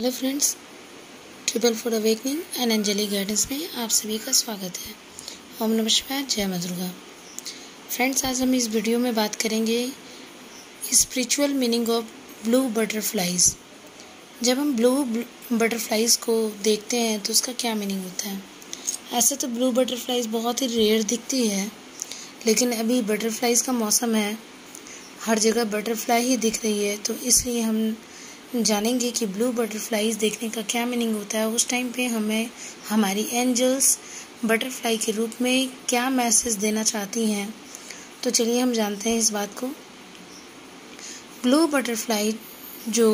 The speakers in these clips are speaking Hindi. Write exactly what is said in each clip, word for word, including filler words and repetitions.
Hello friends, triple four awakening and angelic guidance में आप सभी का स्वागत है। ओम नमः शिवाय, जय मां दुर्गा। फ्रेंड्स, आज हम इस वीडियो में बात करेंगे spiritual meaning of blue butterflies. जब हम ब्लू बटरफ्लाइज को देखते हैं तो उसका क्या मीनिंग होता है। ऐसे तो ब्लू बटरफ्लाइज बहुत ही रेयर दिखती है, लेकिन अभी बटरफ्लाइज का मौसम है, हर जगह बटरफ्लाई ही दिख रही है, तो इसलिए हम जानेंगे कि ब्लू बटरफ्लाइज देखने का क्या मीनिंग होता है। उस टाइम पे हमें हमारी एंजल्स बटरफ्लाई के रूप में क्या मैसेज देना चाहती हैं। तो चलिए हम जानते हैं इस बात को। ब्लू बटरफ्लाई जो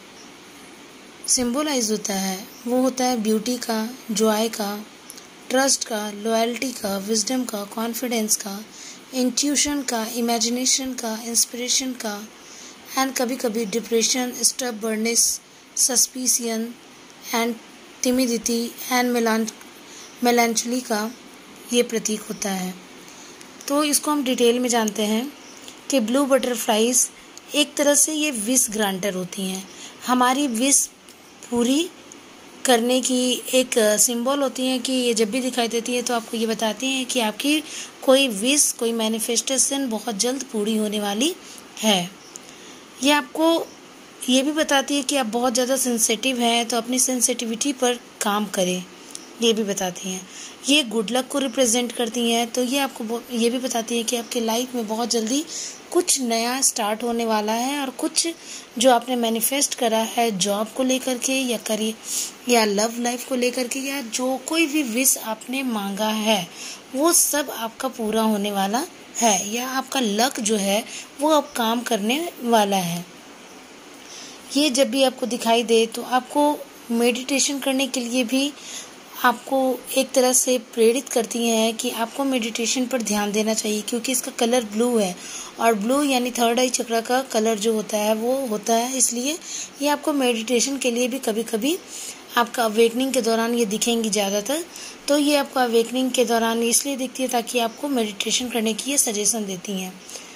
सिंबलाइज होता है वो होता है ब्यूटी का, जॉय का, ट्रस्ट का, लॉयल्टी का, विजडम का, कॉन्फिडेंस का, इंट्यूशन का, इमेजिनेशन का, इंस्पिरेशन का, एंड कभी कभी depression, stubbornness, suspicion and timidity and melancholy का ये प्रतीक होता है। तो इसको हम डिटेल में जानते हैं कि ब्लू बटरफ्लाइज एक तरह से ये विश ग्रांटर होती हैं, हमारी विश पूरी करने की एक सिंबल होती हैं कि ये जब भी दिखाई देती है तो आपको ये बताती हैं कि आपकी कोई विश, कोई मैनिफेस्टेशन बहुत जल्द पूरी होने वाली है। ये आपको ये भी बताती है कि आप बहुत ज़्यादा सेंसिटिव हैं, तो अपनी सेंसिटिविटी पर काम करें, ये भी बताती हैं। ये गुड लक को रिप्रेजेंट करती हैं, तो ये आपको ये भी बताती है कि आपके लाइफ में बहुत जल्दी कुछ नया स्टार्ट होने वाला है, और कुछ जो आपने मैनिफेस्ट करा है जॉब को लेकर के या करियर या लव लाइफ को लेकर के, या जो कोई भी विश आपने मांगा है वो सब आपका पूरा होने वाला है, या आपका लक जो है वो अब काम करने वाला है। ये जब भी आपको दिखाई दे तो आपको मेडिटेशन करने के लिए भी आपको एक तरह से प्रेरित करती हैं कि आपको मेडिटेशन पर ध्यान देना चाहिए, क्योंकि इसका कलर ब्लू है, और ब्लू यानी थर्ड आई चक्र का कलर जो होता है वो होता है, इसलिए ये आपको मेडिटेशन के लिए भी कभी कभी आपका अवेकनिंग के दौरान ये दिखेंगी ज़्यादातर। तो ये आपको अवेकनिंग के दौरान इसलिए दिखती है ताकि आपको मेडिटेशन करने की ये सजेशन देती हैं।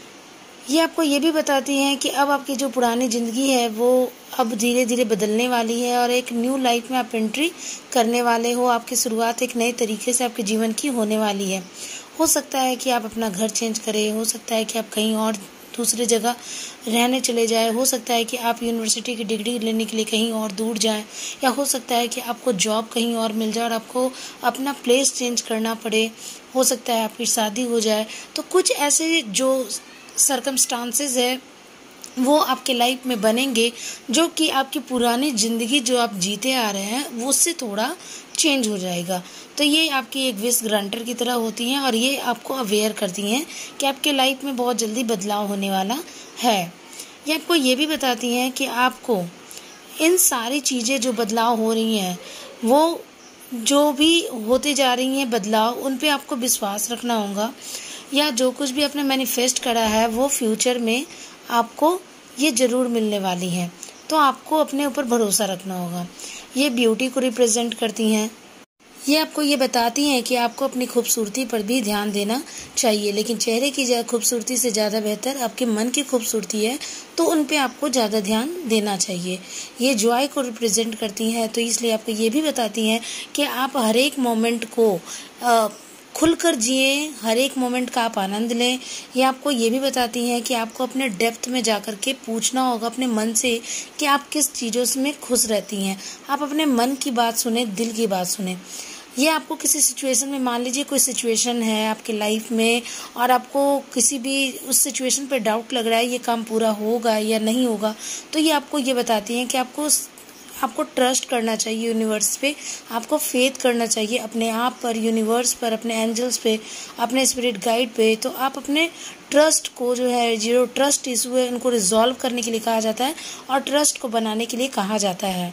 ये आपको ये भी बताती हैं कि अब आपकी जो पुरानी ज़िंदगी है वो अब धीरे धीरे बदलने वाली है, और एक न्यू लाइफ में आप एंट्री करने वाले हो। आपकी शुरुआत एक नए तरीके से आपके जीवन की होने वाली है। हो सकता है कि आप अपना घर चेंज करें, हो सकता है कि आप कहीं और दूसरी जगह रहने चले जाए, हो सकता है कि आप यूनिवर्सिटी की डिग्री लेने के लिए कहीं और दूर जाएं, या हो सकता है कि आपको जॉब कहीं और मिल जाए और आपको अपना प्लेस चेंज करना पड़े, हो सकता है आपकी शादी हो जाए। तो कुछ ऐसे जो सर्कमस्टांसेस है वो आपके लाइफ में बनेंगे जो कि आपकी पुरानी ज़िंदगी जो आप जीते आ रहे हैं वो उससे थोड़ा चेंज हो जाएगा। तो ये आपकी एक विश ग्रांटर की तरह होती हैं, और ये आपको अवेयर करती हैं कि आपके लाइफ में बहुत जल्दी बदलाव होने वाला है। ये आपको ये भी बताती हैं कि आपको इन सारी चीज़ें जो बदलाव हो रही हैं, वो जो भी होते जा रही हैं बदलाव, उन पे आपको विश्वास रखना होगा, या जो कुछ भी आपने मैनिफेस्ट करा है वो फ्यूचर में आपको ये ज़रूर मिलने वाली है। तो आपको अपने ऊपर भरोसा रखना होगा। ये ब्यूटी को रिप्रेजेंट करती हैं। ये आपको ये बताती हैं कि आपको अपनी खूबसूरती पर भी ध्यान देना चाहिए, लेकिन चेहरे की खूबसूरती से ज़्यादा बेहतर आपके मन की खूबसूरती है, तो उन पे आपको ज़्यादा ध्यान देना चाहिए। ये जॉय को रिप्रेजेंट करती हैं, तो इसलिए आपको ये भी बताती हैं कि आप हर एक मोमेंट को आ, खुलकर जिए, हर एक मोमेंट का आप आनंद लें। ये आपको ये भी बताती हैं कि आपको अपने डेप्थ में जाकर के पूछना होगा अपने मन से कि आप किस चीज़ों में खुश रहती हैं। आप अपने मन की बात सुने, दिल की बात सुने। ये आपको किसी सिचुएशन में, मान लीजिए कोई सिचुएशन है आपके लाइफ में और आपको किसी भी उस सिचुएशन पर डाउट लग रहा है ये काम पूरा होगा या नहीं होगा, तो ये आपको ये बताती हैं कि आपको आपको ट्रस्ट करना चाहिए यूनिवर्स पे, आपको फेथ करना चाहिए अपने आप पर, यूनिवर्स पर, अपने एंजल्स पे, अपने स्पिरिट गाइड पे। तो आप अपने ट्रस्ट को जो है, जो ट्रस्ट इशू है उनको रिजॉल्व करने के लिए कहा जाता है, और ट्रस्ट को बनाने के लिए कहा जाता है।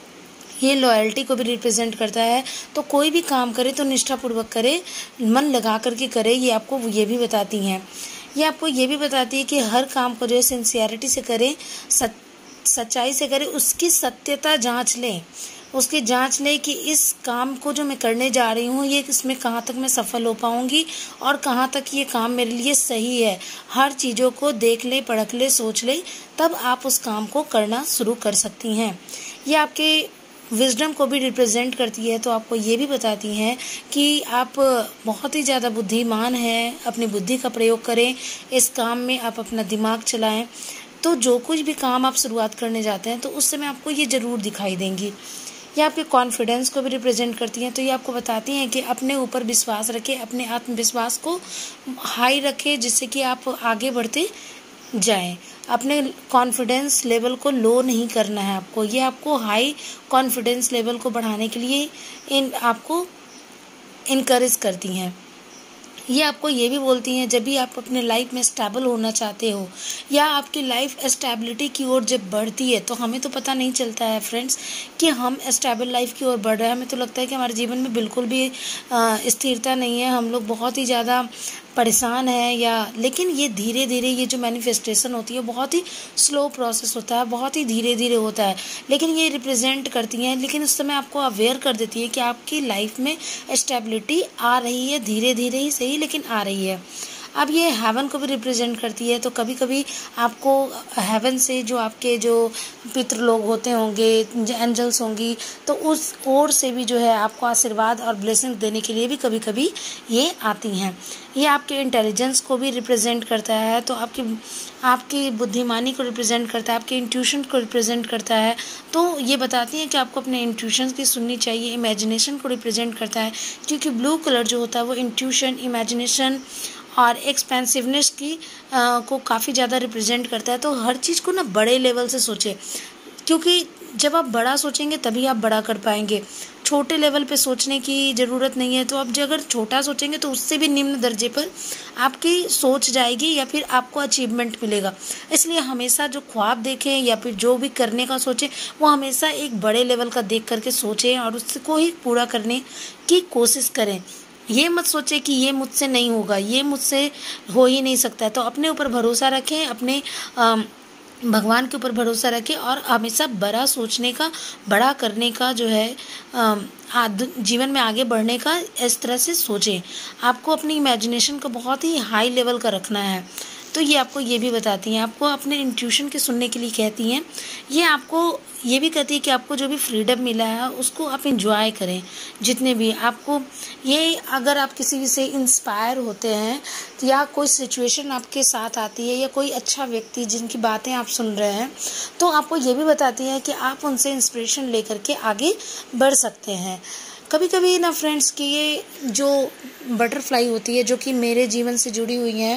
ये लॉयल्टी को भी रिप्रेजेंट करता है, तो कोई भी काम करे तो निष्ठापूर्वक करे, मन लगा करके करे। ये आपको ये भी बताती हैं। ये आपको ये भी बताती है कि हर काम को जो है सिंसियरिटी से करें, सच सच्चाई से करें, उसकी सत्यता जांच लें। उसकी जांच लें कि इस काम को जो मैं करने जा रही हूँ ये इसमें कहाँ तक मैं सफल हो पाऊँगी और कहाँ तक ये काम मेरे लिए सही है। हर चीज़ों को देख ले, परख ले, सोच ले, तब आप उस काम को करना शुरू कर सकती हैं। ये आपके विजडम को भी रिप्रेजेंट करती है, तो आपको ये भी बताती हैं कि आप बहुत ही ज़्यादा बुद्धिमान हैं। अपनी बुद्धि का प्रयोग करें इस काम में, आप अपना दिमाग चलाएं, तो जो कुछ भी काम आप शुरुआत करने जाते हैं तो उस समय आपको ये ज़रूर दिखाई देंगी। ये आपके कॉन्फिडेंस को भी रिप्रेजेंट करती हैं, तो ये आपको बताती हैं कि अपने ऊपर विश्वास रखें, अपने आत्मविश्वास को हाई रखें, जिससे कि आप आगे बढ़ते जाएं। अपने कॉन्फिडेंस लेवल को लो नहीं करना है आपको। ये आपको हाई कॉन्फिडेंस लेवल को बढ़ाने के लिए इन आपको इनकरेज करती हैं। ये आपको ये भी बोलती हैं जब भी आप अपने लाइफ में स्टेबल होना चाहते हो या आपकी लाइफ स्टेबिलिटी की ओर जब बढ़ती है, तो हमें तो पता नहीं चलता है फ्रेंड्स कि हम स्टेबल लाइफ की ओर बढ़ रहे हैं। हमें तो लगता है कि हमारे जीवन में बिल्कुल भी स्थिरता नहीं है, हम लोग बहुत ही ज़्यादा परेशान है या लेकिन ये धीरे धीरे ये जो मैनिफेस्टेशन होती है बहुत ही स्लो प्रोसेस होता है, बहुत ही धीरे धीरे होता है, लेकिन ये रिप्रेजेंट करती हैं। लेकिन उस समय आपको अवेयर कर देती है कि आपकी लाइफ में स्टेबिलिटी आ रही है, धीरे धीरे ही सही लेकिन आ रही है। अब ये हेवन को भी रिप्रेजेंट करती है, तो कभी कभी आपको हेवन से जो आपके जो पितृ लोग होते होंगे, एंजल्स होंगी, तो उस ओर से भी जो है आपको आशीर्वाद और ब्लेसिंग देने के लिए भी कभी कभी ये आती हैं। ये आपके इंटेलिजेंस को भी रिप्रेजेंट करता है, तो आपकी आपकी बुद्धिमानी को रिप्रेजेंट करता है, आपके इंट्यूशन को रिप्रेजेंट करता है। तो ये बताती हैं कि आपको अपने इंट्यूशन की सुननी चाहिए। इमेजिनेशन को रिप्रेजेंट करता है, क्योंकि ब्लू कलर जो होता है वो इंट्यूशन, इमेजिनेशन और एक्सपेंसिवनेस की आ, को काफ़ी ज़्यादा रिप्रेजेंट करता है। तो हर चीज़ को ना बड़े लेवल से सोचें, क्योंकि जब आप बड़ा सोचेंगे तभी आप बड़ा कर पाएंगे। छोटे लेवल पे सोचने की ज़रूरत नहीं है। तो आप जो अगर छोटा सोचेंगे तो उससे भी निम्न दर्जे पर आपकी सोच जाएगी या फिर आपको अचीवमेंट मिलेगा। इसलिए हमेशा जो ख्वाब देखें या फिर जो भी करने का सोचें वो हमेशा एक बड़े लेवल का देख करके सोचें और उसको ही पूरा करने की कोशिश करें। ये मत सोचे कि ये मुझसे नहीं होगा, ये मुझसे हो ही नहीं सकता है। तो अपने ऊपर भरोसा रखें, अपने आ, भगवान के ऊपर भरोसा रखें और हमेशा बड़ा सोचने का, बड़ा करने का जो है आ, जीवन में आगे बढ़ने का इस तरह से सोचें। आपको अपनी इमेजिनेशन को बहुत ही हाई लेवल का रखना है। तो ये आपको ये भी बताती हैं, आपको अपने इंट्यूशन के सुनने के लिए कहती हैं। ये आपको ये भी कहती है कि आपको जो भी फ्रीडम मिला है उसको आप इंजॉय करें, जितने भी आपको ये अगर आप किसी से इंस्पायर होते हैं तो या कोई सिचुएशन आपके साथ आती है या कोई अच्छा व्यक्ति जिनकी बातें आप सुन रहे हैं, तो आपको ये भी बताती है कि आप उनसे इंस्पिरेशन लेकर के आगे बढ़ सकते हैं। कभी कभी ना फ्रेंड्स कि ये जो बटरफ्लाई होती है जो कि मेरे जीवन से जुड़ी हुई हैं,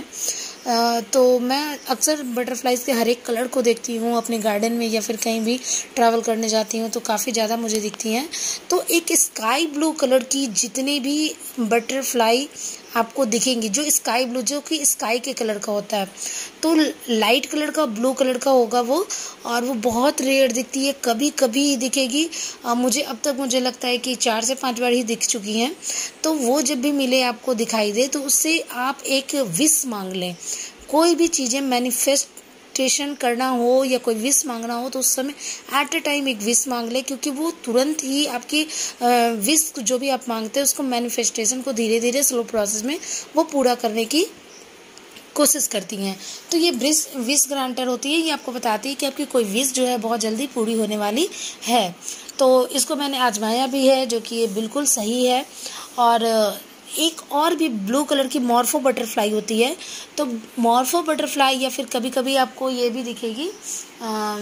तो मैं अक्सर बटरफ्लाइज के हर एक कलर को देखती हूँ अपने गार्डन में या फिर कहीं भी ट्रैवल करने जाती हूँ तो काफ़ी ज़्यादा मुझे दिखती हैं। तो एक स्काई ब्लू कलर की जितनी भी बटरफ्लाई आपको दिखेंगी, जो स्काई ब्लू जो कि स्काई के कलर का होता है, तो लाइट कलर का ब्लू कलर का होगा वो, और वो बहुत रेयर दिखती है, कभी कभी ही दिखेगी। आ, मुझे अब तक मुझे लगता है कि चार से पांच बार ही दिख चुकी हैं। तो वो जब भी मिले आपको दिखाई दे तो उससे आप एक विश मांग लें। कोई भी चीज़ें मैनिफेस्टेशन करना हो या कोई विश मांगना हो तो उस समय एट ए टाइम एक विश मांग ले, क्योंकि वो तुरंत ही आपकी विश जो भी आप मांगते हैं उसको मैनिफेस्टेशन को धीरे धीरे स्लो प्रोसेस में वो पूरा करने की कोशिश करती हैं। तो ये विश विश ग्रांटर होती है, ये आपको बताती है कि आपकी कोई विश जो है बहुत जल्दी पूरी होने वाली है। तो इसको मैंने आजमाया भी है, जो कि ये बिल्कुल सही है। और एक और भी ब्लू कलर की मॉर्फो बटरफ्लाई होती है, तो मॉर्फो बटरफ्लाई या फिर कभी कभी आपको ये भी दिखेगी, आ,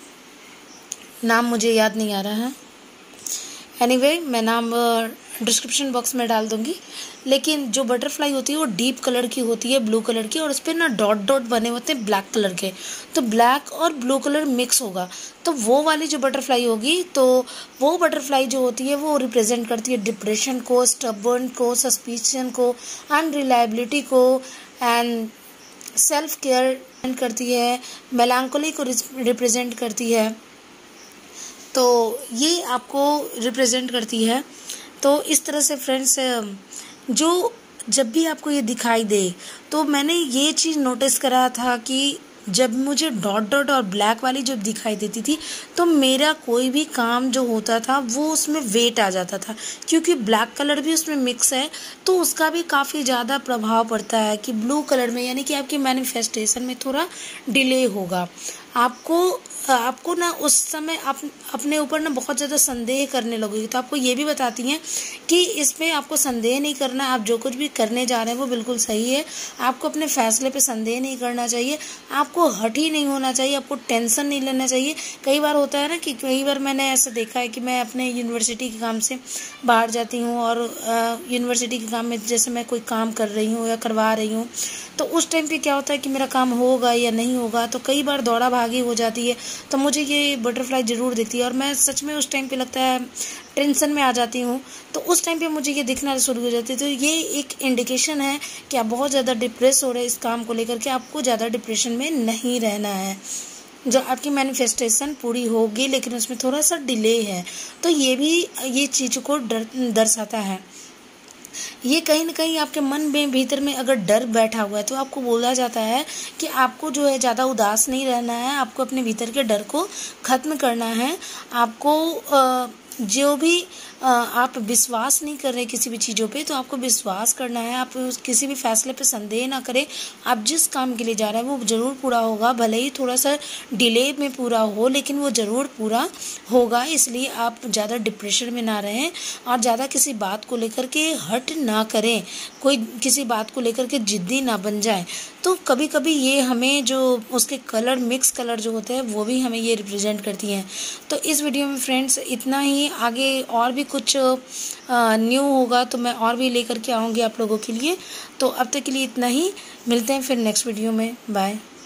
नाम मुझे याद नहीं आ रहा है, एनीवे anyway, मैं नाम डिस्क्रिप्शन बॉक्स में डाल दूंगी। लेकिन जो बटरफ्लाई होती है वो डीप कलर की होती है, ब्लू कलर की, और उस पर ना डॉट डॉट बने होते हैं ब्लैक कलर के, तो ब्लैक और ब्लू कलर मिक्स होगा। तो वो वाली जो बटरफ्लाई होगी, तो वो बटरफ्लाई जो होती है वो रिप्रेजेंट करती है डिप्रेशन को, स्टबर्न को, सस्पिशन को, अनरिलायबिलिटी को, एंड सेल्फ केयर करती है, मेलांकोली को रिप्रेजेंट करती है। तो ये आपको रिप्रेजेंट करती है। तो इस तरह से फ्रेंड्स, जो जब भी आपको ये दिखाई दे, तो मैंने ये चीज़ नोटिस करा था कि जब मुझे डॉट डॉट और ब्लैक वाली जब दिखाई देती थी तो मेरा कोई भी काम जो होता था वो उसमें वेट आ जाता था, क्योंकि ब्लैक कलर भी उसमें मिक्स है तो उसका भी काफ़ी ज़्यादा प्रभाव पड़ता है कि ब्लू कलर में, यानी कि आपकी मैनिफेस्टेशन में थोड़ा डिले होगा। आपको आपको ना उस समय आप अपने ऊपर ना बहुत ज़्यादा संदेह करने लगोगे। तो आपको ये भी बताती हैं कि इसमें आपको संदेह नहीं करना, आप जो कुछ भी करने जा रहे हैं वो बिल्कुल सही है। आपको अपने फैसले पे संदेह नहीं करना चाहिए, आपको हट ही नहीं होना चाहिए, आपको टेंशन नहीं लेना चाहिए। कई बार होता है ना कि कई बार मैंने ऐसा देखा है कि मैं अपने यूनिवर्सिटी के काम से बाहर जाती हूँ और यूनिवर्सिटी के काम में जैसे मैं कोई काम कर रही हूँ या करवा रही हूँ, तो उस टाइम पे क्या होता है कि मेरा काम होगा या नहीं होगा, तो कई बार दौड़ा भागी हो जाती है। तो मुझे ये बटरफ्लाई ज़रूर दिखती है और मैं सच में उस टाइम पे लगता है टेंशन में आ जाती हूँ। तो उस टाइम पे मुझे ये दिखना शुरू हो जाती है। तो ये एक इंडिकेशन है कि आप बहुत ज़्यादा डिप्रेस हो रहे हैं इस काम को लेकर के। आपको ज़्यादा डिप्रेशन में नहीं रहना है। जो आपकी मैनिफेस्टेशन पूरी होगी लेकिन उसमें थोड़ा सा डिले है, तो ये भी ये चीज़ को डर दर्शाता है। ये कहीं ना कहीं आपके मन में भीतर में अगर डर बैठा हुआ है तो आपको बोला जाता है कि आपको जो है ज़्यादा उदास नहीं रहना है, आपको अपने भीतर के डर को ख़त्म करना है। आपको जो भी आप विश्वास नहीं कर रहे किसी भी चीज़ों पे, तो आपको विश्वास करना है। आप किसी भी फैसले पे संदेह ना करें। आप जिस काम के लिए जा रहे हैं वो ज़रूर पूरा होगा, भले ही थोड़ा सा डिले में पूरा हो लेकिन वो ज़रूर पूरा होगा। इसलिए आप ज़्यादा डिप्रेशन में ना रहें और ज़्यादा किसी बात को लेकर के हट ना करें, कोई किसी बात को लेकर के ज़िद्दी ना बन जाए। तो कभी कभी ये हमें जो उसके कलर मिक्स कलर जो होते हैं वो भी हमें ये रिप्रेजेंट करती हैं। तो इस वीडियो में फ्रेंड्स इतना ही, आगे और भी कुछ न्यू होगा तो मैं और भी लेकर के आऊँगी आप लोगों के लिए। तो अब तक के लिए इतना ही, मिलते हैं फिर नेक्स्ट वीडियो में। बाय।